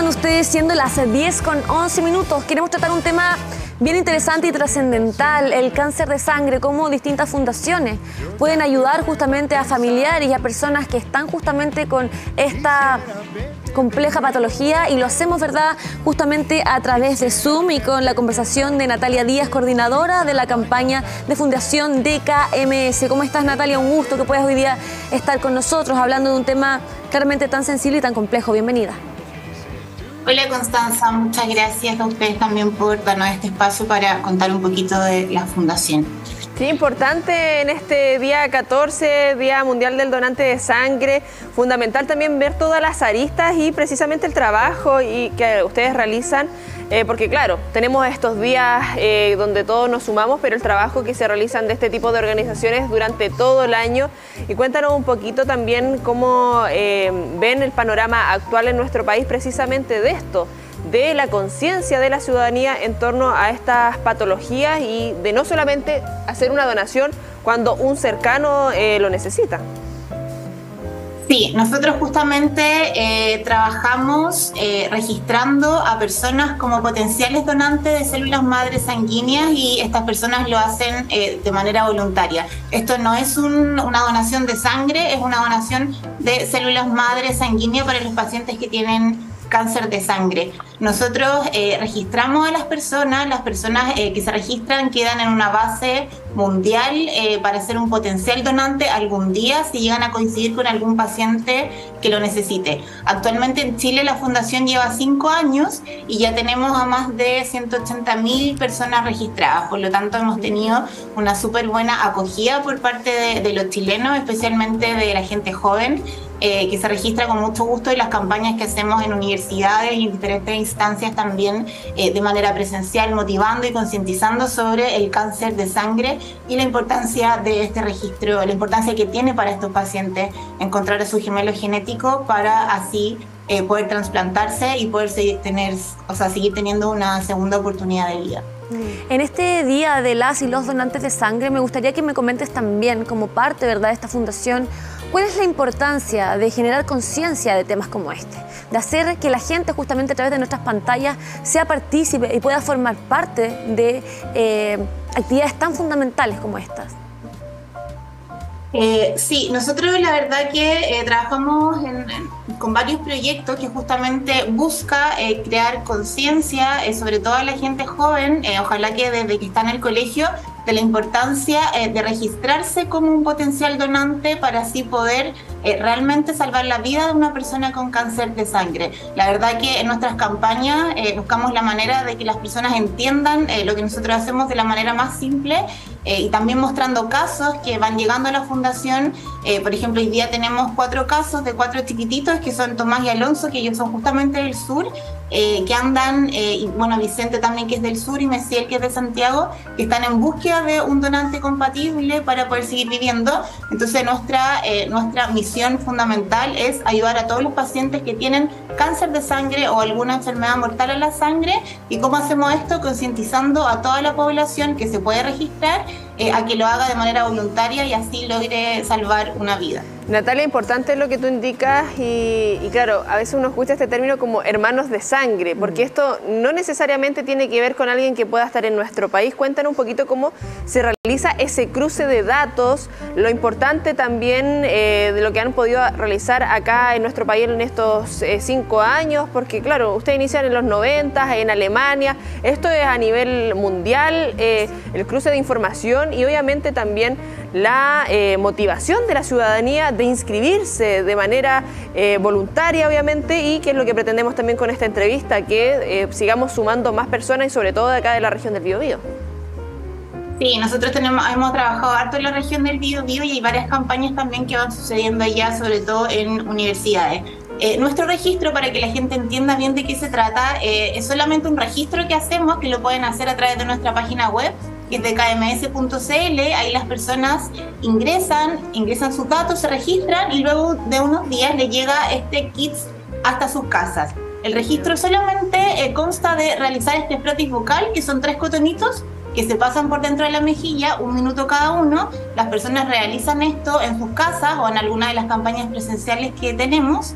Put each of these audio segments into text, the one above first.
ustedes? Siendo las 10:11. Queremos tratar un tema bien interesante y trascendental, el cáncer de sangre, cómo distintas fundaciones pueden ayudar justamente a familiares y a personas que están justamente con esta compleja patología, y lo hacemos, ¿verdad?, justamente a través de Zoom y con la conversación de Natalia Díaz, coordinadora de la campaña de Fundación DKMS. ¿Cómo estás, Natalia? Un gusto que puedas hoy día estar con nosotros hablando de un tema claramente tan sensible y tan complejo. Bienvenida. Hola, Constanza, muchas gracias a ustedes también por darnos este espacio para contar un poquito de la Fundación. Sí, importante en este día 14, Día Mundial del Donante de Sangre, fundamental también ver todas las aristas y precisamente el trabajo que ustedes realizan, porque claro, tenemos estos días donde todos nos sumamos, pero el trabajo que se realizan de este tipo de organizaciones durante todo el año. Y cuéntanos un poquito también cómo ven el panorama actual en nuestro país precisamente de esto, de la conciencia de la ciudadanía en torno a estas patologías y de no solamente hacer una donación cuando un cercano lo necesita. Sí, nosotros justamente trabajamos registrando a personas como potenciales donantes de células madre sanguíneas, y estas personas lo hacen de manera voluntaria. Esto no es una donación de sangre, es una donación de células madre sanguíneas para los pacientes que tienen cáncer de sangre. Nosotros registramos a las personas que se registran quedan en una base mundial para ser un potencial donante algún día si llegan a coincidir con algún paciente que lo necesite. Actualmente en Chile la Fundación lleva 5 años y ya tenemos a más de 180.000 personas registradas, por lo tanto hemos tenido una súper buena acogida por parte de los chilenos, especialmente de la gente joven, que se registra con mucho gusto, y las campañas que hacemos en universidades y en diferentes instancias también de manera presencial, motivando y concientizando sobre el cáncer de sangre y la importancia de este registro, la importancia que tiene para estos pacientes encontrar a su gemelo genético para así poder trasplantarse y poder seguir teniendo una segunda oportunidad de vida. En este día de las y los donantes de sangre, me gustaría que me comentes también, como parte, ¿verdad?, de esta fundación, ¿cuál es la importancia de generar conciencia de temas como este? De hacer que la gente, justamente a través de nuestras pantallas, sea partícipe y pueda formar parte de actividades tan fundamentales como estas. Sí, nosotros la verdad que trabajamos con varios proyectos que justamente busca crear conciencia, sobre todo a la gente joven, ojalá que desde que está en el colegio, de la importancia de registrarse como un potencial donante para así poder realmente salvar la vida de una persona con cáncer de sangre. La verdad que en nuestras campañas buscamos la manera de que las personas entiendan lo que nosotros hacemos de la manera más simple, y también mostrando casos que van llegando a la Fundación. Por ejemplo, hoy día tenemos 4 casos de 4 chiquititos que son Tomás y Alonso, que ellos son justamente del sur, que andan, y bueno, Vicente también, que es del sur, y Messiel, que es de Santiago, que están en búsqueda de un donante compatible para poder seguir viviendo. Entonces nuestra misión fundamental es ayudar a todos los pacientes que tienen cáncer de sangre o alguna enfermedad mortal a la sangre. ¿Y cómo hacemos esto? Concientizando a toda la población que se puede registrar a que lo haga de manera voluntaria y así logre salvar una vida. Natalia, importante lo que tú indicas y claro, a veces uno escucha este término como hermanos de sangre, porque esto no necesariamente tiene que ver con alguien que pueda estar en nuestro país. Cuéntanos un poquito cómo se realiza ese cruce de datos, lo importante también de lo que han podido realizar acá en nuestro país en estos 5 años, porque claro, ustedes inician en los 90, en Alemania, esto es a nivel mundial, el cruce de información y obviamente también la motivación de la ciudadanía de inscribirse de manera voluntaria, obviamente, y que es lo que pretendemos también con esta entrevista, que sigamos sumando más personas y sobre todo de acá de la región del Biobío. Sí, nosotros hemos trabajado harto en la región del Biobío y hay varias campañas también que van sucediendo allá, sobre todo en universidades. Nuestro registro, para que la gente entienda bien de qué se trata, es solamente un registro que hacemos, que lo pueden hacer a través de nuestra página web, que es de kms.cl. Ahí las personas ingresan sus datos, se registran y luego de unos días les llega este kit hasta sus casas. El registro solamente consta de realizar este frotis bucal, que son 3 cotonitos que se pasan por dentro de la mejilla, 1 minuto cada uno. Las personas realizan esto en sus casas o en alguna de las campañas presenciales que tenemos,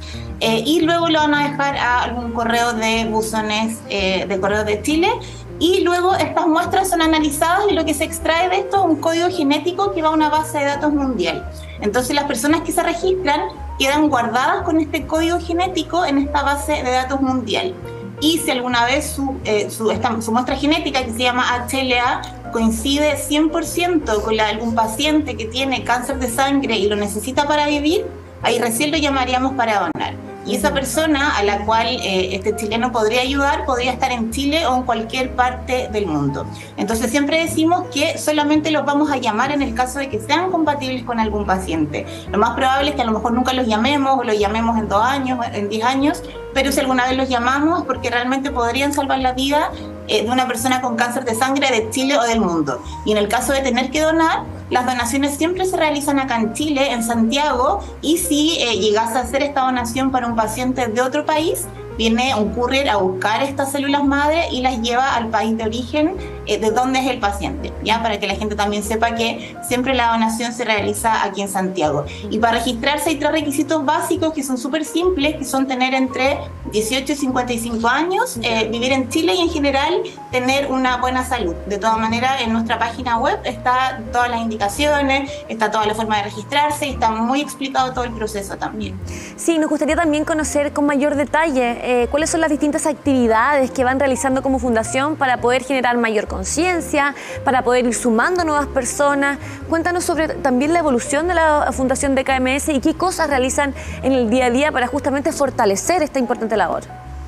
y luego lo van a dejar a algún correo de buzones de Correos de Chile. Y luego estas muestras son analizadas y lo que se extrae de esto es un código genético que va a una base de datos mundial. Entonces las personas que se registran quedan guardadas con este código genético en esta base de datos mundial. Y si alguna vez su muestra genética, que se llama HLA, coincide 100% con la de algún paciente que tiene cáncer de sangre y lo necesita para vivir, ahí recién lo llamaríamos para donar. Y esa persona a la cual este chileno podría ayudar podría estar en Chile o en cualquier parte del mundo. Entonces siempre decimos que solamente los vamos a llamar en el caso de que sean compatibles con algún paciente. Lo más probable es que a lo mejor nunca los llamemos o los llamemos en 2 años, en 10 años, pero si alguna vez los llamamos es porque realmente podrían salvar la vida de una persona con cáncer de sangre de Chile o del mundo. Y en el caso de tener que donar, las donaciones siempre se realizan acá en Chile, en Santiago, y si llegase a hacer esta donación para un paciente de otro país, viene un courier a buscar estas células madre y las lleva al país de origen de donde es el paciente, ya, para que la gente también sepa que siempre la donación se realiza aquí en Santiago. Y para registrarse hay 3 requisitos básicos que son súper simples, que son tener entre 18 y 55 años, vivir en Chile y en general tener una buena salud. De todas maneras, en nuestra página web está todas las indicaciones, está toda la forma de registrarse y está muy explicado todo el proceso también. Sí, nos gustaría también conocer con mayor detalle cuáles son las distintas actividades que van realizando como fundación para poder generar mayor conciencia, para poder ir sumando nuevas personas. Cuéntanos sobre también la evolución de la Fundación DKMS y qué cosas realizan en el día a día para justamente fortalecer esta importante labor.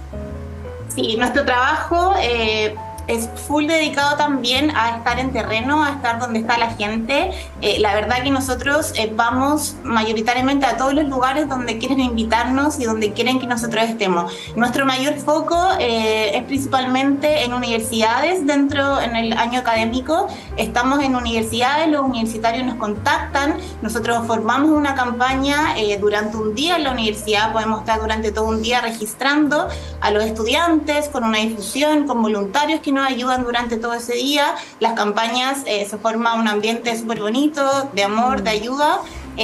Sí, nuestro trabajo es full dedicado también a estar en terreno, a estar donde está la gente. La verdad que nosotros vamos mayoritariamente a todos los lugares donde quieren invitarnos y donde quieren que nosotros estemos. Nuestro mayor foco es principalmente en universidades en el año académico. Estamos en universidades, los universitarios nos contactan, nosotros formamos una campaña durante un día en la universidad, podemos estar durante todo un día registrando a los estudiantes con una difusión, con voluntarios que nos ayudan durante todo ese día. Las campañas se forma un ambiente súper bonito, de amor, de ayuda,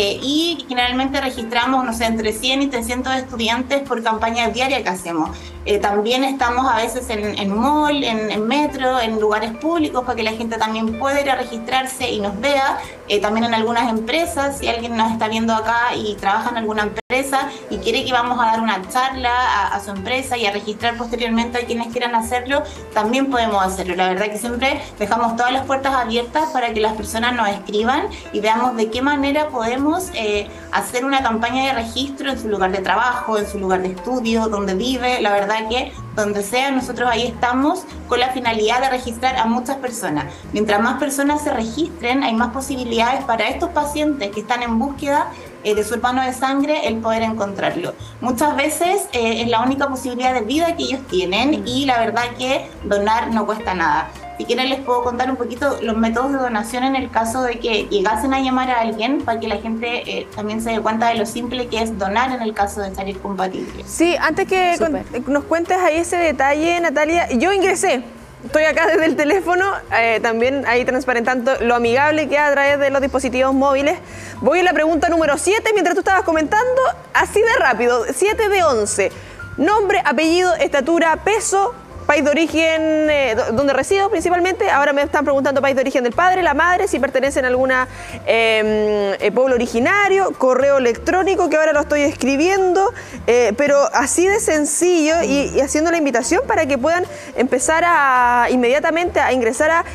y generalmente registramos, no sé, entre 100 y 300 estudiantes por campaña diaria que hacemos. También estamos a veces en mall, en metro, en lugares públicos para que la gente también pueda ir a registrarse y nos vea. También en algunas empresas, si alguien nos está viendo acá y trabaja en alguna empresa y quiere que vamos a dar una charla a su empresa y a registrar posteriormente a quienes quieran hacerlo, también podemos hacerlo. La verdad que siempre dejamos todas las puertas abiertas para que las personas nos escriban y veamos de qué manera podemos hacer una campaña de registro en su lugar de trabajo, en su lugar de estudio, donde vive. La verdad que donde sea, nosotros ahí estamos con la finalidad de registrar a muchas personas. Mientras más personas se registren, hay más posibilidades para estos pacientes que están en búsqueda de su hermano de sangre, el poder encontrarlo. Muchas veces es la única posibilidad de vida que ellos tienen y la verdad que donar no cuesta nada. Si quieren les puedo contar un poquito los métodos de donación en el caso de que llegasen a llamar a alguien para que la gente también se dé cuenta de lo simple que es donar en el caso de salir compatible. Sí, antes que nos cuentes ahí ese detalle, Natalia, yo ingresé. Estoy acá desde el teléfono, también ahí transparentando lo amigable que es a través de los dispositivos móviles. Voy a la pregunta número 7, mientras tú estabas comentando, así de rápido, 7 de 11. Nombre, apellido, estatura, peso, país de origen, donde resido principalmente. Ahora me están preguntando país de origen del padre, la madre, si pertenecen a alguna pueblo originario, correo electrónico, que ahora lo estoy escribiendo, pero así de sencillo y haciendo la invitación para que puedan empezar inmediatamente a ingresar a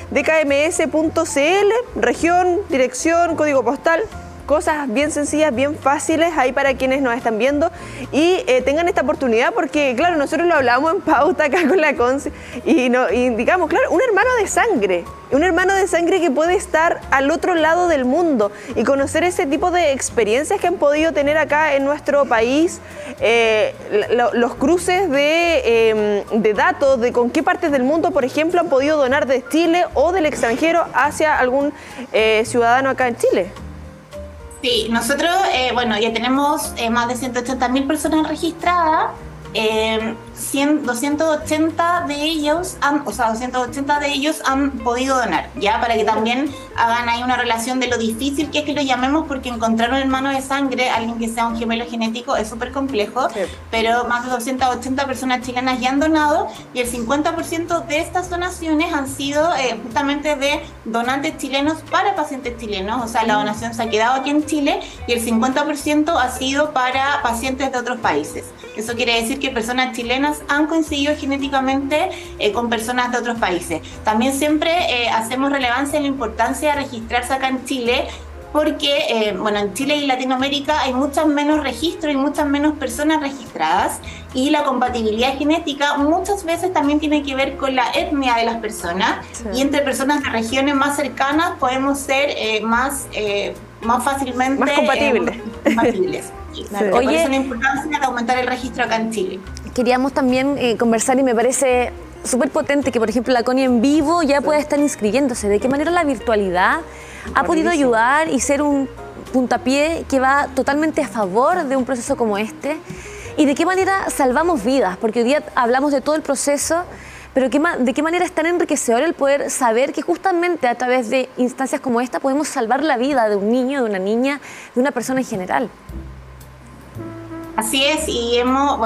dkms.cl, región, dirección, código postal. Cosas bien sencillas, bien fáciles ahí para quienes nos están viendo y tengan esta oportunidad porque, claro, nosotros lo hablamos en pauta acá con la Conce y indicamos, claro, un hermano de sangre que puede estar al otro lado del mundo y conocer ese tipo de experiencias que han podido tener acá en nuestro país, los cruces de datos, de con qué partes del mundo, por ejemplo, han podido donar de Chile o del extranjero hacia algún ciudadano acá en Chile. Sí, nosotros, bueno, ya tenemos más de 180.000 personas registradas. 280 de ellos han podido donar, ya, para que también hagan ahí una relación de lo difícil que es que lo llamemos, porque encontrar un hermano de sangre, alguien que sea un gemelo genético, es súper complejo, sí. Pero más de 280 personas chilenas ya han donado, y el 50% de estas donaciones han sido justamente de donantes chilenos para pacientes chilenos, o sea, la donación se ha quedado aquí en Chile, y el 50% ha sido para pacientes de otros países. Eso quiere decir que personas chilenas han coincidido genéticamente con personas de otros países. También siempre hacemos relevancia en la importancia de registrarse acá en Chile, porque en Chile y Latinoamérica hay muchos menos registros y muchas menos personas registradas, y la compatibilidad genética muchas veces también tiene que ver con la etnia de las personas, sí. Y entre personas de regiones más cercanas podemos ser más fácilmente más compatibles. Sí. Oye, por eso la importancia de aumentar el registro acá en Chile. Queríamos también conversar, y me parece súper potente que, por ejemplo, la Connie en vivo ya pueda estar inscribiéndose. ¿De qué manera la virtualidad ha podido ayudar y ser un puntapié que va totalmente a favor de un proceso como este? ¿Y de qué manera salvamos vidas? Porque hoy día hablamos de todo el proceso, pero ¿de qué manera es tan enriquecedor el poder saber que justamente a través de instancias como esta podemos salvar la vida de un niño, de una niña, de una persona en general? Así es, y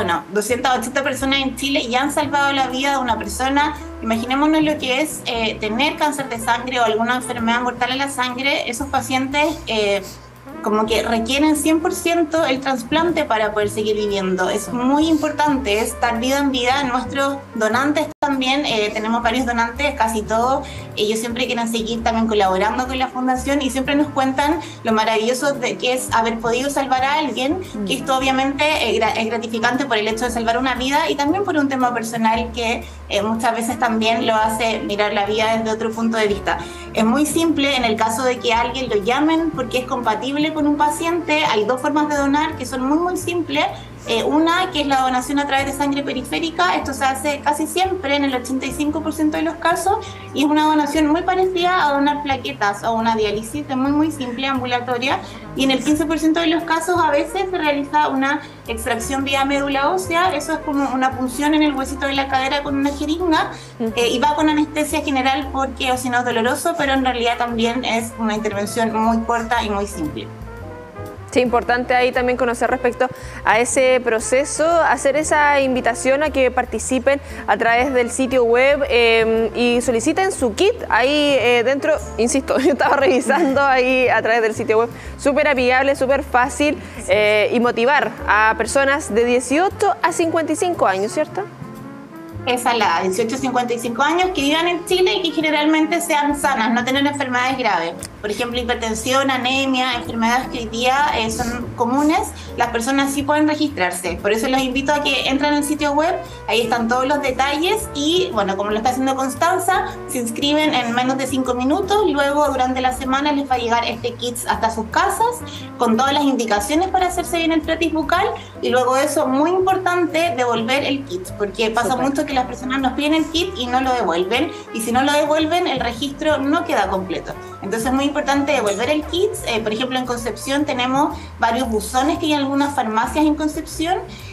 280 personas en Chile ya han salvado la vida de una persona. Imaginémonos lo que es tener cáncer de sangre o alguna enfermedad mortal en la sangre. Esos pacientes como que requieren 100% el trasplante para poder seguir viviendo. Es muy importante, es dar vida en vida. Nuestros donantes también, tenemos varios donantes, casi todos, ellos siempre quieren seguir también colaborando con la fundación, y siempre nos cuentan lo maravilloso de que es haber podido salvar a alguien, que esto obviamente es gratificante por el hecho de salvar una vida, y también por un tema personal que muchas veces también lo hace mirar la vida desde otro punto de vista. Es muy simple en el caso de que a alguien lo llamen porque es compatible con un paciente. Hay dos formas de donar que son muy simples. Una que es la donación a través de sangre periférica. Esto se hace casi siempre en el 85% de los casos, y es una donación muy parecida a donar plaquetas o una diálisis, es muy simple, ambulatoria, y en el 15% de los casos a veces se realiza una extracción vía médula ósea. Eso es como una punción en el huesito de la cadera con una jeringa, y va con anestesia general porque o si no es doloroso, pero en realidad también es una intervención muy corta y muy simple. Sí, importante ahí también conocer respecto a ese proceso, hacer esa invitación a que participen a través del sitio web y soliciten su kit ahí dentro. Insisto, yo estaba revisando ahí a través del sitio web, súper amigable, súper fácil, y motivar a personas de 18 a 55 años, ¿cierto? Esa es la 18 a 55 años, que vivan en Chile y que generalmente sean sanas, no tener enfermedades graves. Por ejemplo, hipertensión, anemia, enfermedades que hoy día son comunes, las personas sí pueden registrarse. Por eso los invito a que entren al sitio web, ahí están todos los detalles, y como lo está haciendo Constanza, se inscriben en menos de 5 minutos, luego durante la semana les va a llegar este kit hasta sus casas, con todas las indicaciones para hacerse bien el prótesis bucal, y luego de eso, muy importante, devolver el kit, porque pasa mucho que las personas nos piden el kit y no lo devuelven, y si no lo devuelven, el registro no queda completo. Entonces es muy importante devolver el kit. Por ejemplo, en Concepción tenemos varios buzones que hay en algunas farmacias en Concepción.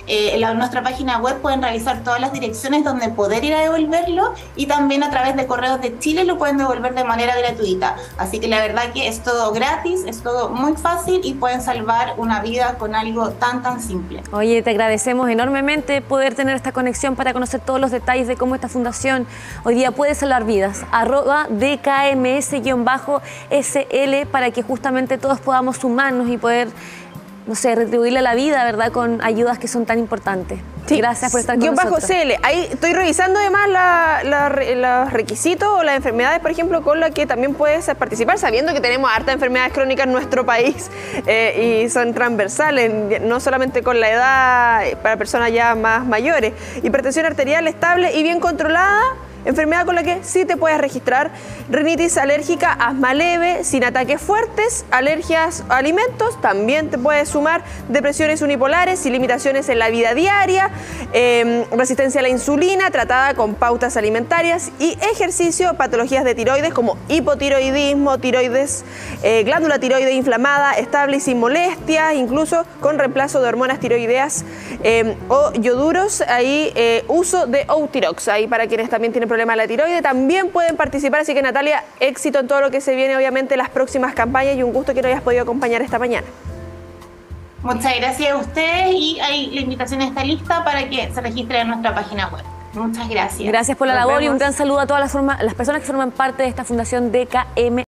En nuestra página web pueden revisar todas las direcciones donde poder ir a devolverlo, y también a través de Correos de Chile lo pueden devolver de manera gratuita. Así que la verdad que es todo gratis, es todo muy fácil, y pueden salvar una vida con algo tan simple. Oye, te agradecemos enormemente poder tener esta conexión para conocer todos los detalles de cómo esta fundación hoy día puede salvar vidas. @DKMS_SL, para que justamente todos podamos sumarnos y poder, retribuirle la vida, ¿verdad?, con ayudas que son tan importantes. Sí. Gracias por estar con nosotros. CL. Ahí estoy revisando además los requisitos o las enfermedades, por ejemplo, con las que también puedes participar, sabiendo que tenemos hartas enfermedades crónicas en nuestro país y son transversales, no solamente con la edad, para personas ya más mayores. Hipertensión arterial estable y bien controlada, enfermedad con la que sí te puedes registrar. Rinitis alérgica, asma leve, sin ataques fuertes, alergias a alimentos, también te puedes sumar. Depresiones unipolares y limitaciones en la vida diaria, resistencia a la insulina, tratada con pautas alimentarias y ejercicio, patologías de tiroides como hipotiroidismo, tiroides, glándula tiroide inflamada, estable y sin molestias, incluso con reemplazo de hormonas tiroideas o ioduros, ahí uso de Eutirox, ahí para quienes también tienen problemas de la tiroide, también pueden participar. Así que Natalia, éxito en todo lo que se viene, obviamente las próximas campañas, y un gusto que nos hayas podido acompañar esta mañana. Muchas gracias a ustedes, y ahí la invitación está lista para que se registren en nuestra página web. Muchas gracias. Gracias por la labor y un gran saludo a todas las personas que forman parte de esta Fundación DKM.